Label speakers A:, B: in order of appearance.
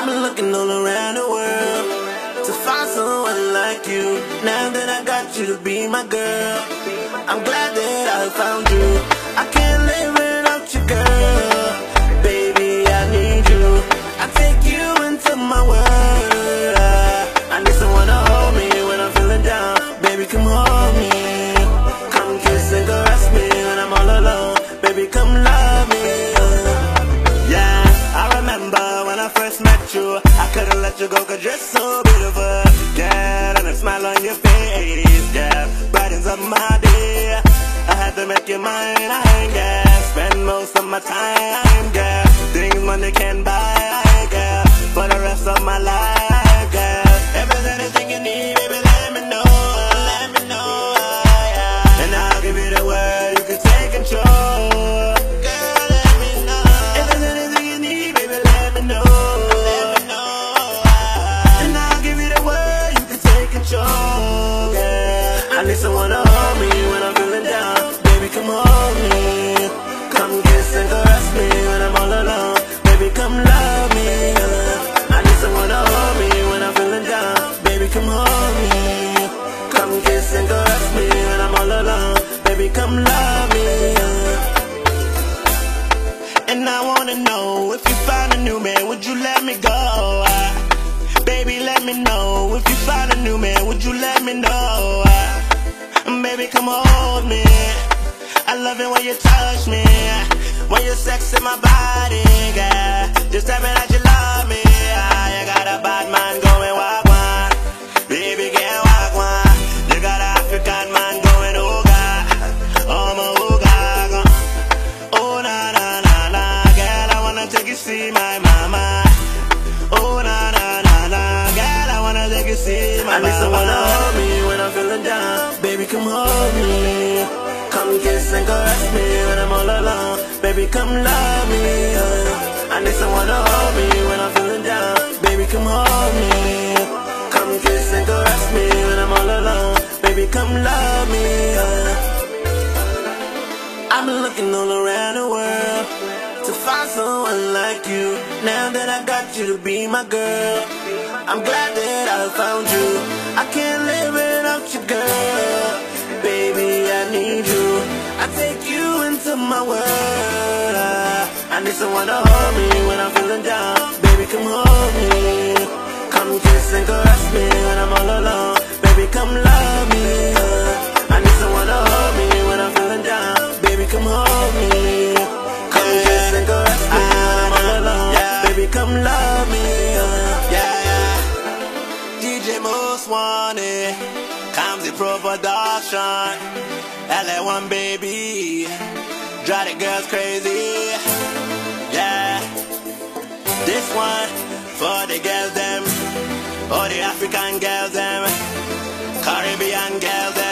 A: I've been looking all around the world to find someone like you. Now that I got you to be my girl, I'm glad that I found you. I can't live without you, girl. Baby, I need you. I take you into my world. I need someone to hold me when I'm feeling down. Baby, come hold me. Come kiss and caress me when I'm all alone. Baby, come love me. Yeah, I remember when I first met you. I couldn't let you go cause you're so beautiful. Yeah, and a smile on your face, yeah, brightens up my day. I had to make you mine, I ain't gas. Spend most of my time, girl. Things money can buy, girl. For the rest of my life, girl. If there's anything you need, baby, let me know. Let me know, yeah. And I'll give you the word, you can take control. Girl, let me know. If there's anything you need, baby, let me know. Let me know, and I'll give you the word, you can take control, girl. I need someone to hold me when I'm feeling down. Baby, come hold me. Come kiss and caress me when I'm all alone. Baby, come love me. I need someone to hold me when I'm feeling down. Baby, come hold me. Come kiss and caress me when I'm all alone. Baby, come love me. And I wanna know, if you find a new man, would you let me go? Baby, let me know. If you find a new man, would you let me know? Baby, come hold me. I love it when you touch me, when you're sexing my body, girl. Just tell me that you love me. You got a bad man going walk one. Baby, can't walk one. You got an African man going ooga. Oh, my ooga. Oh, na na na na. Girl, I wanna take you see my mama. Oh, na na na na. Girl, I wanna take you see my mama. I need someone to hold me when I'm feeling down. Baby, come hold me. Come kiss and caress me when I'm all alone. Baby, come love me. I need someone to hold me when I'm feeling down. Baby, come hold me. Come kiss and caress me when I'm all alone. Baby, come love me. I've been looking all around the world to find someone like you. Now that I got you to be my girl, I'm glad that I found you. I can't live without you, girl. Baby, I need you. I take you into my world. I need someone to hold me when I'm feeling down. Baby, come hold me. Come kiss and caress me when I'm all alone. Baby, come love me. I need someone to hold me when I'm feeling down. Baby, come hold me. Come kiss and caress me when I'm all alone. Baby, come love me. DJ Most Wanted, Kamzy Pro Production, LA1 baby, drive the girls crazy. Yeah, this one for the girls them, all the African girls them, Caribbean girls them.